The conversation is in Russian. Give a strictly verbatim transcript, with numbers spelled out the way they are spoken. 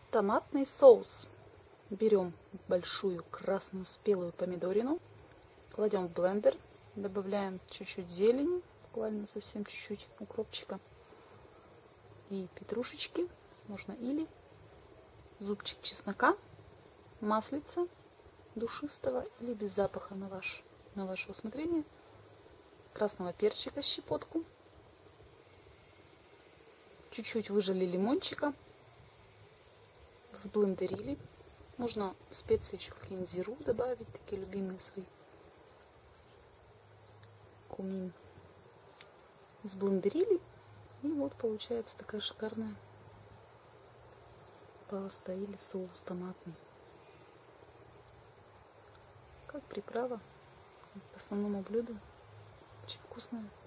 Томатный соус. Берем большую красную спелую помидорину, кладем в блендер, добавляем чуть-чуть зелени, буквально совсем чуть-чуть укропчика и петрушечки, можно или зубчик чеснока, маслица душистого или без запаха на, ваш, на ваше усмотрение, красного перчика щепотку, чуть-чуть выжали лимончика, взблендерили. Можно специи еще какие-нибудь зиру добавить, такие любимые свои. Кумин. Взблендерили. И вот получается такая шикарная паста или соус томатный. Как приправа к основному блюду. Очень вкусная.